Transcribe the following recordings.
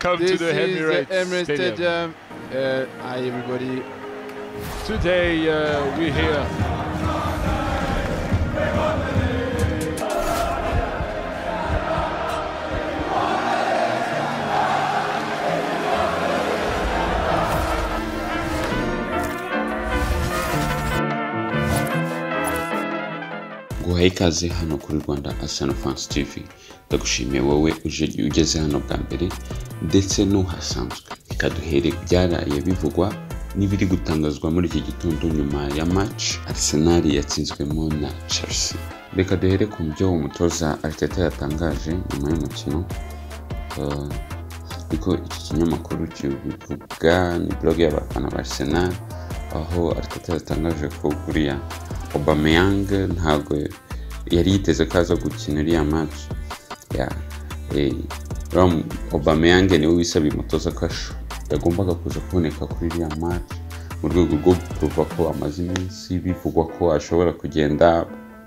Welcome to the Emirates Stadium. Hi everybody. Today we're here. Guhaye ikaze hano kuri Rwanda Arsenal Fans TV. Ndagushimiye wowe ugeze hano bwa mbere ndetse n'uhasanzwe. Ikaduhere byaraye bivugwa n'ibiri gutangazwa muri iki gitondo nyuma ya match Arsenal yatsinzwemo na Chelsea. Reka duhere ku byo umutoza Arteta yatangaje nyuma y'umukino. Ariko iki kinyamakuru kivuga ni blog y'abafana ba Arsenal, aho Arteta yatangaje ko kuriya Aubameyang ntabwo yari yiteze kaza gukina iriya match. Aubameyang niwe wisabiye umutoza ko yagombaga kuza kuboneka kuri iriya match mu rwego rwo kuva ko amaze iminsi bivugwa ko ashobora kugenda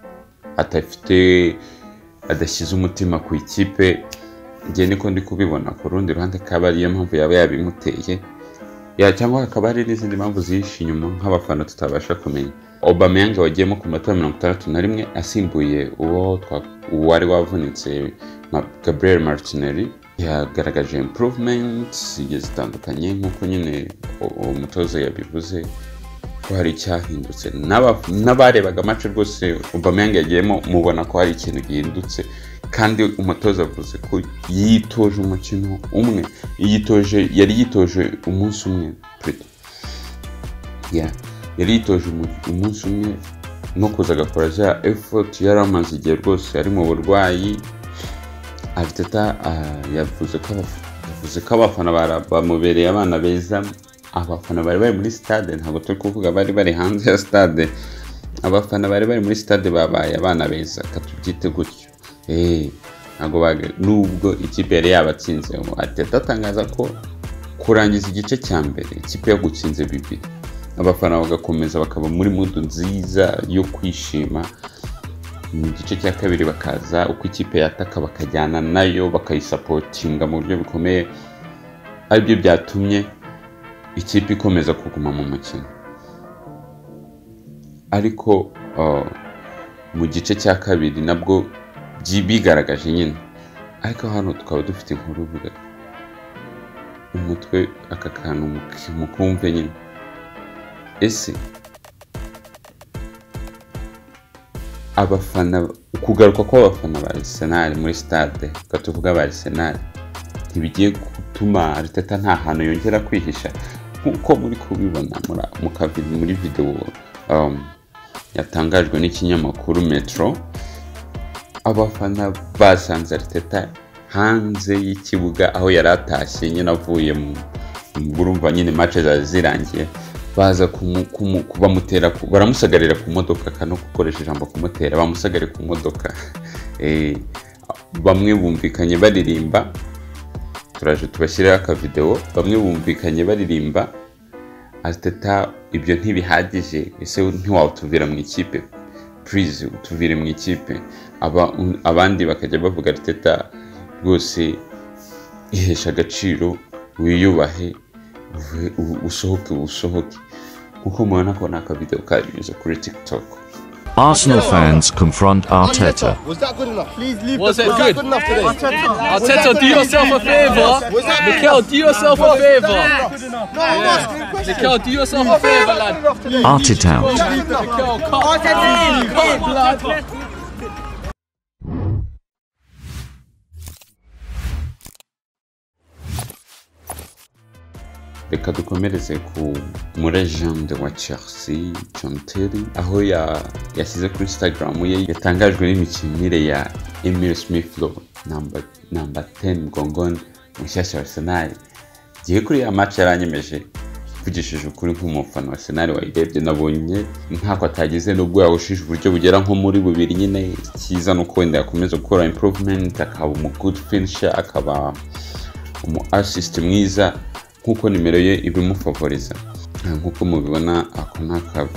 adashyize umutima ku ikipe. Njye niko ndi kubibona. Ku rundi ruhande akaba ariyo mpamvu yaba yabimuteye, cyangwa hakaba hari n'izindi mpamvu zihishe inyuma nk'abafana tutabasha kumenya. Aubameyang wagiyemo ku matara 61 asimbuye uwo wari wavunitse Gabriel Martinelli, yagaragaje improvements zitandukanye nk'uko nyine umutoza yabivuze ko hari cyahindutse. N'abarebaga match rwose Aubameyang yagiyemo mubona ko hari ikintu gihindutse, kandi umutoza avuze ko yitoje umukino umwe, yari yitoje umunsi umwe yari yitoje umunsi umwe no kuza agakora za effort. Yari amaze igihe rwose ari mu burwayi. Arteta yavuze ko abafana bamubereye abana beza. Abafana bari muri stade, ntabwo turi kuvuga bari hanze ya stade. Abafana bari muri stade babaye abana beza, katubyite gutyo. Nubwo ikipe yari yabatsinze, Arteta atangaza ko kurangiza igice cya mbere ikipe yagutsinze 2, abafana bagakomeza bakaba muri mood nziza yo kwishima. Mu gice cya kabiri bakaza uko ikipe yataka bakajyana nayo bakayisupportinga mu buryo bukomeye. Aribyo byatumye ikipe ikomeza kuguma mu mukino. Ariko mu gice cya kabiri nabwo bigaragaje nyine. Ariko hano tukaba dufite inkuru ivuga umutwe aka kantu mukumve nyine. Ese abafana, ukugaruka kw'abafana ba Arsenal muri stade, katuvuga ba Arsenal, ntibigiye gutuma Arteta nta hantu yongera kwihisha nkuko muri kubibona muri video yatangajwe n'ikinyamakuru Metro. Abafana basanze Arteta hanze y'ikibuga aho yari atashye nyine avuye mu burumva nyine match zirangiye, baza kubamutera, baramusagarira ku modoka, kano gukoresha ijambo kumutera, bamusagarira ku modoka. Bamwe bumvikanye baririmba, turaje tubashyiraho aka video. Bamwe bumvikanye baririmba Arteta ibyo ntibihagije, ese ntiwatuvira mu ikipe, please utuvire mu ikipe. Abandi bakajya bavuga Arteta rwose ihesha agaciro, wiyubahe, usohoke. Kuko mubona ko naka video kanyuze kuri TikTok. Arsenal fans confront Arteta. Was that good enough? Please leave. Was it that good? Good enough today? Arteta, do yourself a favour. Mikel, do yourself a favour. No, I'm asking questions. Mikel, do yourself a favour, lad. Arteta out. Mikel, cut blood. Reka dukomereze ku legend wa Chelsea, John Terry, aho yashyize kuri Instagram ye yatangajwe n'imikinire ya Emile Smith Rowe, number 10 mgongoni mushyashya wa Arsenal. Gihe kuri ya match yaranyemeje, kuvugishije ukuri nk'umufana wa Arsenal wayirebye, nabonye ntako atagize nubwo yahushije uburyo bugera nko muri bubiri nyine. Cyiza nuko wenda yakomeza gukora improvement, akaba umu good finisher, akaba umu assist mwiza nkuko nimero ye ibimufavoriza. Nkuko mubibona ako nka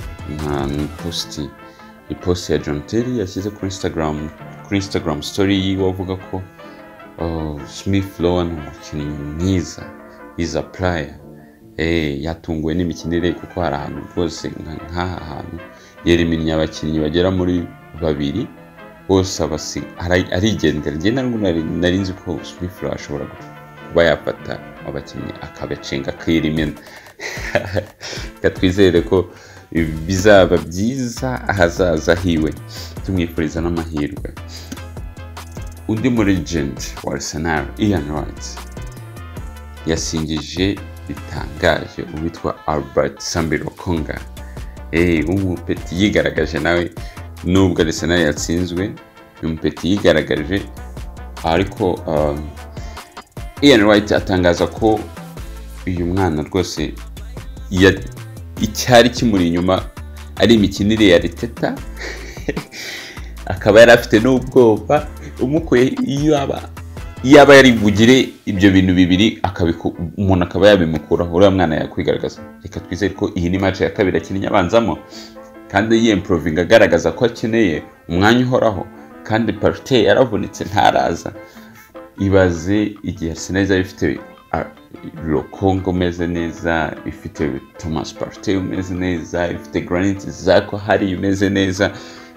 post ya John Terry yashyize kuri Instagram story yiwe avuga ko Smith Rowe ni umukinnyi mwiza, is a player. Yatunguwe n'imikinire kuko hari ahantu rwose nk'aha hantu yeriminya abakinnyi bagera muri babiri bose arigendera. Njye nari nzi ko Smith Rowe ashobora kuba yafata abakinnyi akabacenga akirimena. Twizere ko bizaba byiza ahazaza hiwe, tumwifuriza n'amahirwe. Undi muri legend wa Arsenal, Ian Wright, yasingije bitangaje uwitwa Albert Sambi Lokonga. Umupeti yigaragaje nawe nubwo Arsenal yatsinzwe, umupeti yigaragaje, ariko Ian Wright atangaza ko uyu mwana rwose icyari kimuri inyuma ari imikinire ya Arteta. Akaba yari afite n'ubwoba umukuye yaba yari bugire ibyo bintu bibiri umuntu akaba yabimukuraho. Uriya mwana yakwigaragaza. Reka twizere ko iyi ni match ya kabiri akinnye abanzamo kandi yimprovinga agaragaza ko akeneye umwanya uhoraho, kandi Partey yaravunitse ntaraza. Ibaze igihe Arsenal izaba ifite Lokonga umeze neza, ifite Thomas Partey umeze neza, ifite Granit Xhaka hari umeze neza.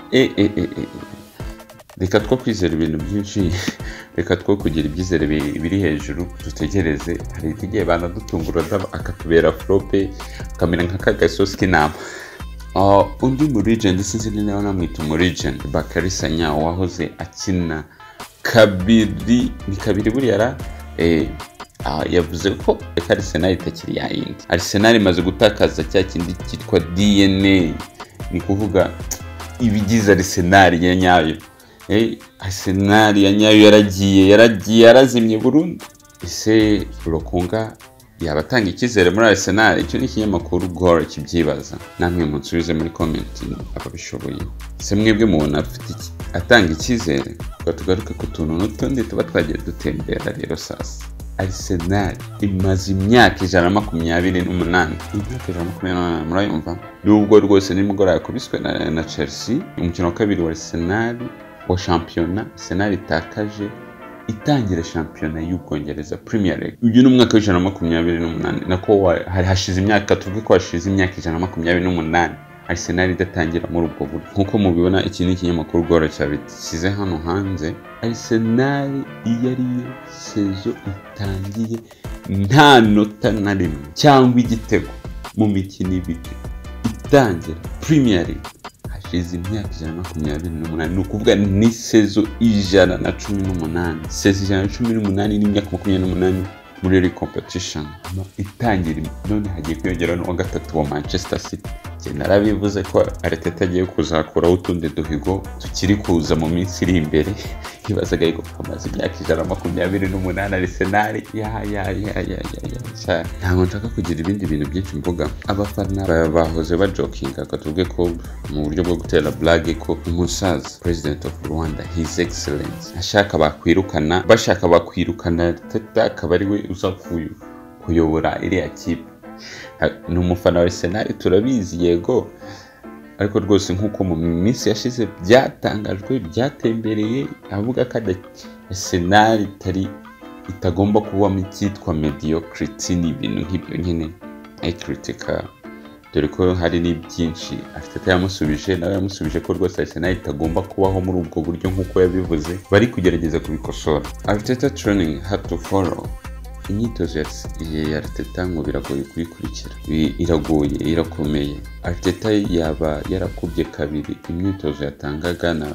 Reka two kwizera ibintu byinshi, reka two kugira ibyizere biri hejuru, dutegereze. Hari igihe banadutungura akatubera flope, akamera nk'akagasosi k'inama. Undi mu legend sinzi niba namwita mu legend, Bakary Sagna wahoze akina kabiri buriya yavuze ko Arsenal itakiri yayindi. Arsenal imaze gutakaza cya kindi cyitwa DNA, ni kuvuga ibigize Arsenal ya nyayo. Arsenal ya nyayo yaragiye yarazimye burundu. Ese Lokonga yabatanga icyizere muri Arsenal? Icyo ni ikinyamakuru Goal kibyibaza. Namwe munsubize muri comment ababishoboye. Se mwebwe mubona afite atanga icyizere? Tugaruke ku tuntu n'utundi tuba twagiye dutembera rero sasa. Arsenal imaze imyaka 128. Imyaka 128 murayumva? Nubwo rwose nimugora yakubiswe na Chelsea, umukino wa kabiri wa Arsenal wa shampiyona, Arsenal itakaje itangira shampiyona y'Ubwongereza Premier League. Uyu ni umwaka wa 128 nako hari hashize imyaka, tuvuge ko hashize imyaka 128 Arsenal idatangira muri ubwo buryo. Nkuko mubibona iki ni ikinyamakuru Goal cyabishyize hano hanze. Arsenal yari sezo itangiye nta nota na rimwe cyangwa igitego mu mikino ibiri itangira Premier League. Hashize imyaka 128, ni ukuvuga ni sezo 118. Sezo 118 n'imyaka 28 muri iri competition itangira. None hagiye kwiyongera no gatatu wa Manchester City. Narabivuze ko Arteta agiye kuzakuraho utundi duhigo tukiri kuza mu minsi iri imbere. Kibazaga yuko kamaze imyaka 128 Arsenal ntabwo nshaka kugira ibindi bintu byinshi mvuga. Abafana bahoze bajokinga katubwe ko mu buryo bwo gutera blague ko umusaza President of Rwanda, His Excellency, bashaka bakwirukana Arteta akaba ari we uza kuyobora iriya kipe. Ni umufana wa Arsenal turabizi yego, ariko rwose nkuko mu minsi yashize byatangajwe byatembereye avuga ko Arsenal itagomba kuba mu cyitwa mediocrity n'ibintu nk'ibyo nyine kritika, dore ko hari n'ibyinshi Arteta yamusubije, nawe yamusubije ko rwose Arsenal itagomba kubaho muri ubwo buryo nkuko yabivuze. Bari kugerageza kubikosora. Arteta training had to follow. Imyitozo ya Arteta ngo biragoye kuyikurikira, iragoye, irakomeye. Arteta yaba yarakubye kabiri imyitozo yatangaga na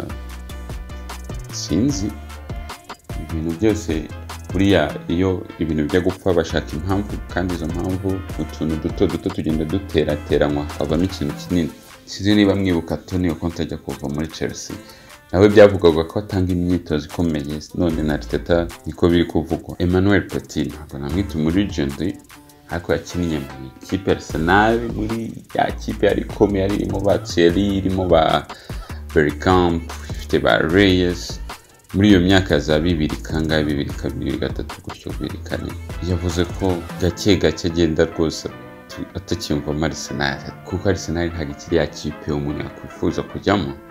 sinzi ibintu byose. Buriya iyo ibintu bijya gupfa bashaka impamvu, kandi izo mpamvu utuntu duto tugenda duterateranywa havamo ikintu kinini. Sinzi niba mwibuka Tony Conte ajya kuva muri Chelsea, nawe byavugaga ko atanga imyitozo ikomeye. None na Arteta niko biri kuvugwa. Emmanuel Petit ntabwo namwita muri legend, ariko yakiniye mu ikipe Arsenal, muri ya kipe yari ikomeye, irimo ba Thierry, irimo ba Bergkamp, ifite ba Reyes. Muri iyo myaka za 2002, 2003 gutyo 2004, yavuze ko gake agenda rwose atakiyumva Arsenal, kuko Arsenal ntabwo ikiri ya kipe umuntu yakwifuza kujyamo.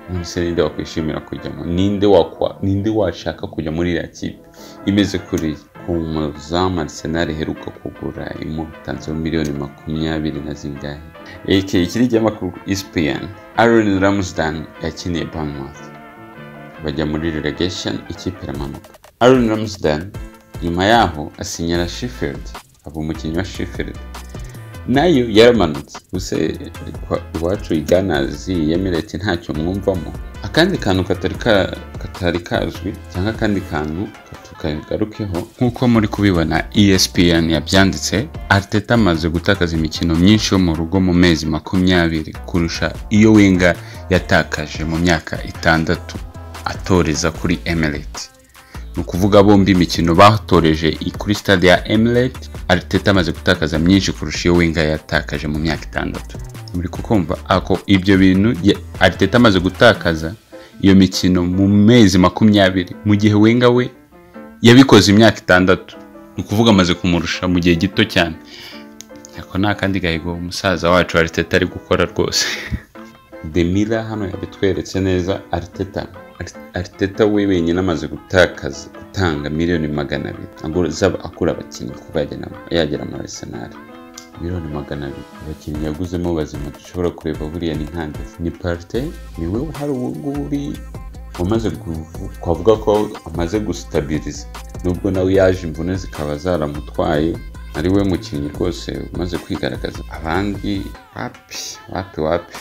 Nise ninde wakwishimira kujyamo, ninde washaka kujya muri iriya kipe imeze kuri ku muzamu Arsenal iheruka kugura imutanzeho miliyoni 20 na zingahe. Ikiri ry'amakuru ESPN, Aaron Ramsdale yakiniye Bournemouth bajya muri relegation, ikipe iramanuka. Aaron Ramsdale nyuma yaho asinyira Sheffield, aba umukinnyi wa Sheffield nayo yaramanutse. Use iwacu iganazi Emirates ntacyo mwumvamo. Akandi kantu katari kazwi cyangwa kandi kantu tukagarukeho, nkuko muri kubibona ESPN yabyanditse, Arteta amaze gutakaza imikino myinshi yo mu rugo mu mezi 20 kurusha iyo Wenger yatakaje mu myaka 6 atoreza kuri Emirates. Nukuvuga bombi imikino batoreje kuri stade ya Emirates, Arteta amaze gutakaza myinshi kurusha iyo Wenger yatakaje mu myaka 6. Muri kukumva ako ibyo bintu Arteta amaze gutakaza iyo mikino mu mezi 20 mu gihe Wenger we yabikoze imyaka 6. Nukuvuga amaze kumurusha mu gihe gito cyane. Yako nta kandi gahigo umusaza wacu Arteta ari gukora rwose. Demira hano yabitweretse neza. Arteta we wenyine amaze gutanga miliyoni 200 agura akura abakinnyi kuva yagera muri Arsenal. Miliyoni 200 abakinnyi yaguzemo bazima dushobora kureba buriya ni nkande. Ni Partey niwe hari uburi umaze kuvuga ko amaze gustabilize, nubwo nawe yaje imvune zikaba zaramutwaye, ari we mukinnyi rwose umaze kwigaragaza. Abandi wapi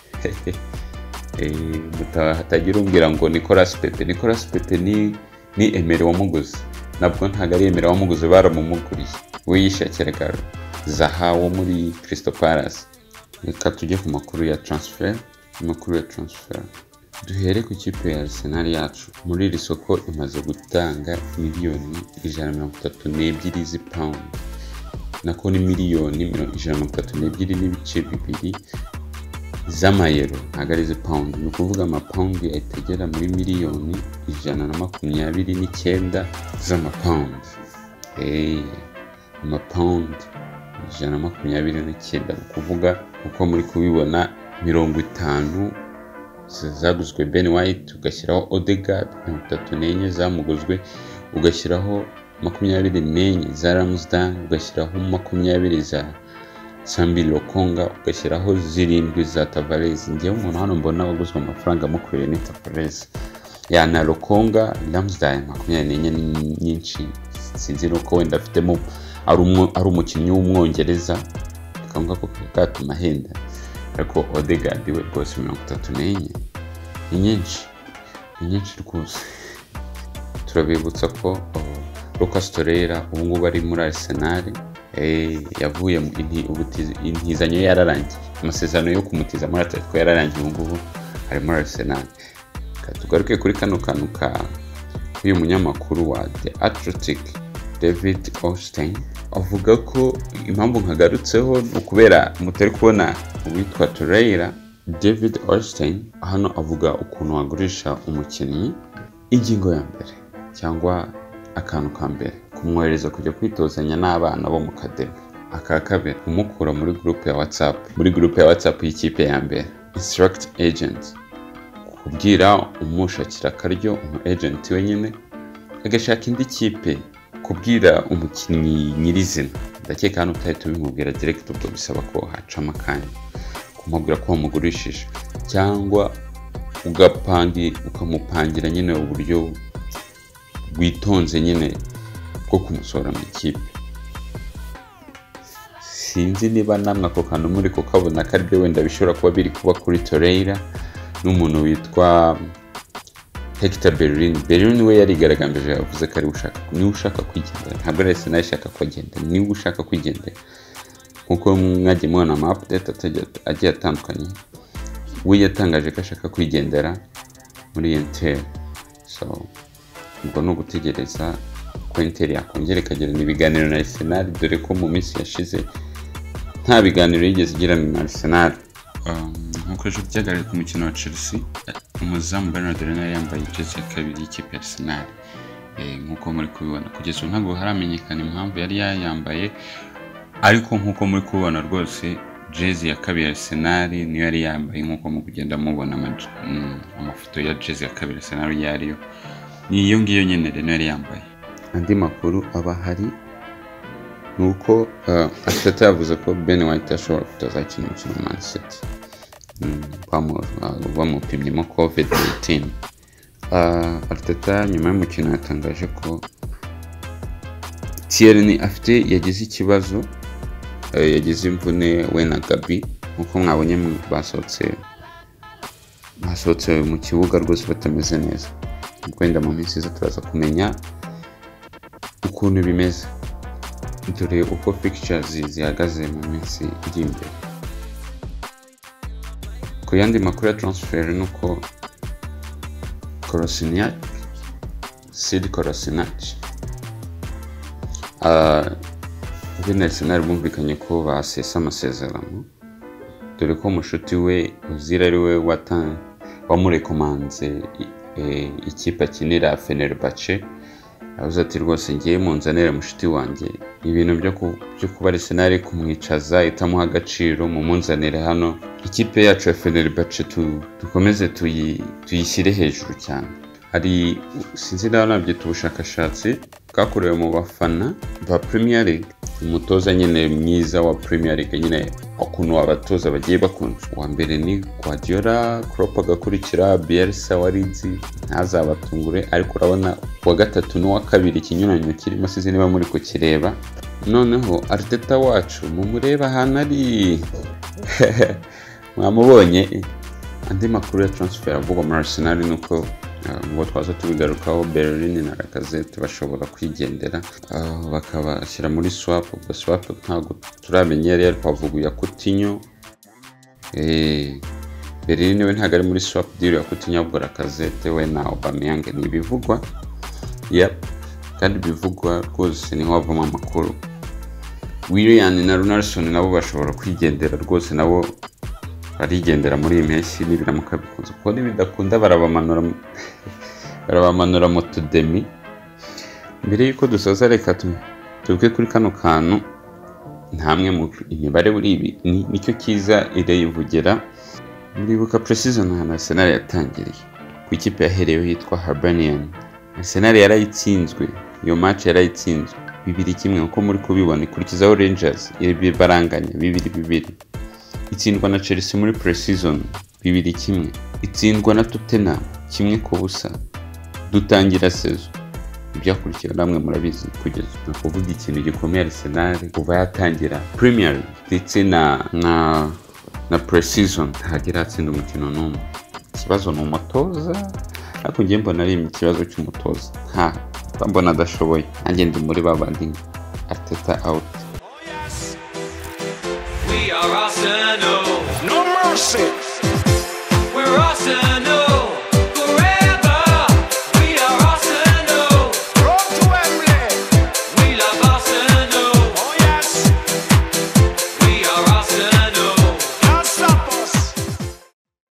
hatagira umbwira ngo Nicolas Pepe ni Emery wamuguze. Nabwo ntago ari Emery wamuguze, baramumuguriye. We yishakiraga Zaha wo muri Crystal Palace. Reka tujye ku makuru ya transfer. Duhere ku kipe ya Arsenal yacu. Muri iri soko imaze gutanga miliyoni 132 z'pound. Nako ni miliyoni 132 n'ibice bibiri z'amayero, ntago ari z'pound. Ni ukuvuga amapaundi ategera muri miliyoni 129 z'amapound. Amapaundi 129, ukuvuga uko muri kubibona 50 zaguzwe Ben White, ugashyiraho Odegaard 34 zamuguzwe, ugashyiraho 24 za Ramsdale, ugashyiraho 20 za Sambi Lokonga, ugashyiraho 7 za Tavares. Ngewe umuntu hano mbona waguzwe amafaranga mukwiriye ni Tavares. Na Lokonga, Ramsdale 24 nyinshi, sinzi nuko wenda afitemo ari umukinnyi w'umwongereza akanga ko katuma henda. Ariko Odegaard we rwose 34 ni nyinshi rwose. Turabibutsa ko Lucas Torreira ubu ngubu ari muri Arsenal, yavuye mu intizanyo yararangiye, amasezerano yo kumutiza muri Atletico yararangiye, ubu ngubu ari muri Arsenal. Tugaruke kuri kano kantu uyu munyamakuru wa The Athletic David Ornstein avuga ko impamvu nkagarutseho ukubera mutari kubona uwitwa Torreira. David Ornstein hano avuga ukuntu wagurisha umukinnyi. Ingingo ya mbere cyangwa akantu ka mbere, kumwohereza kujya kwitozanya n'abana bo mu kademi. Aka kabiri, kumukura muri groupe ya WhatsApp y'ikipe ya mbere, instruct agent, kubwira umushakira akaryo umu agent wenyine agashaka indi kipe, kubwira umukinnyi nyirizina. Ndakeka hano utahita ubimubwira direct, ubwo bisaba ko haca amakanya kumubwira ko wamugurishije, cyangwa ukamupangira nyine uburyo witonze nyine bwo kumusohora mu ikipe. Sinzi niba namwe ako kantu muri ko kabona karibyo wenda bishobora kuba biri kuba kuri Torreira n'umuntu witwa Hector Bellerin. We yarigaragambije yavuze ko ari ushaka kwigendera, ntabwo ari Arsenal ishaka kugenda, niba ushaka kwigendera. Nkuko mwagiye mubona ama update agiye atandukanye, we yatangaje ko ashaka kwigendera muri Inter. So ubwo no gutegereza ko Inter yakongera ikagirana ibiganiro na Arsenal, dore ko mu minsi yashize nta biganiro yigeze igirana na Arsenal. Nkuko ejo byagaragaye ku mukino wa Chelsea, umuzamu Bernard Leno yambaye jezi ya kabiri y'ikipe ya Arsenal. Nkuko muri kubibona kugeza ubu ntabwo haramenyekana impamvu yari yayambaye, ariko nkuko muri kubibona rwose jezi ya kabiri Arsenal niyo yari yambaye nkuko mu kugenda mubona amafoto ya jezi ya kabiri Arsenal yariyo niyo ngiyo nyene rero yari yambaye. Andi makuru aba hari nuko Arteta yavuze ko Ben White ashobora kutazakina umukino Man City bamupimyemo COVID-19. Arteta nyuma y'umukino yatangaje ko Tierney yagize ikibazo, yagize imvune we na Gabi nkuko mwabonye basohotse mu kibuga rwose batameze neza. Kwenda mu minsi iza turaza kumenya ukuntu bimeze, dore uko fixtures zihagaze mu minsi iri imbere. Ku yandi makuru ya transfer nuko Sid Kolasinac Arsenal bumvikanye ko basesa amasezerano, dore ko umushuti we Ozil ari we wamurekomanze ikipe akinira Fenerbahce. Avuze ati rwose ngiye munzanire mushuti wanjye, ibintu byo kuba Arsenal kumwicaza itamuha agaciro mu munzanire hano ikipe yacu ya Fenerbahce dukomeze tuyishyire hejuru cyane. Hari sinzi nabyita ubushakashatsi bwakorewe mu bafana ba Premier League, umutoza nyine mwiza wa Premier League nyine ukuntu abatoza bagiye bakunze. Uwa mbere ni Guardiola, Klopp agakurikira, Bielsa wa Leeds ntazabatungure, ariko urabona uwa gatatu n'uwa kabiri ikinyuranyo kirimo sizi niba muri kukireba. Noneho Arteta wacu mumureba ahantu ari mwamubonye. Andi makuru ya transfer avugwa muri Arsenal nuko ngo twaza tubigarukaho Berlin na Lacazette bashobora kwigendera bakabashyira muri swap. Ubwo swap ntabwo turamenyera, ariko bavuguye Coutinho. Berlin we ntabwo ari muri swap deal ya Coutinho, ahubwo Lacazette we na Aubameyang ni bivugwa. Kandi bivugwa rwose niho havamo amakuru. Willian na Ronaldo nabo bashobora kwigendera rwose, nabo barigendera muri iyi mpeshyi n'ibiramuka bikunze, kuko nibidakunda barabamanura mu tudemi. Mbere yuko dusoza reka tuvuge kuri kano kantu, ntamwe mu imibare buri ibi nicyo kiza ireyivugira. Muribuka pre-season ahantu Arsenal yatangiriye ku ikipe yahereyeho yitwa Hibernian. Arsenal yarayitsinzwe, iyo match yarayitsinzwe 2-1 uko muri kubibona. Ikurikizaho Rangers baranganya 2-2, itsindwa na Chelsea muri pre-season 2-1, itsindwa na Tottenham 1-0. Dutangira season ibyakurikira namwe murabizi kugeza kuvuga ikintu gikomeye Arsenal kuva yatangira Premier League ndetse na pre-season ntagira atsinda umukino n'umwe. Ikibazo ni umutoza, ariko ngiye mbona ari ikibazo cy'umutoza, mbona adashoboye. Nanjye ndi muri babandi Arteta out. We are Arsenal, no mercy.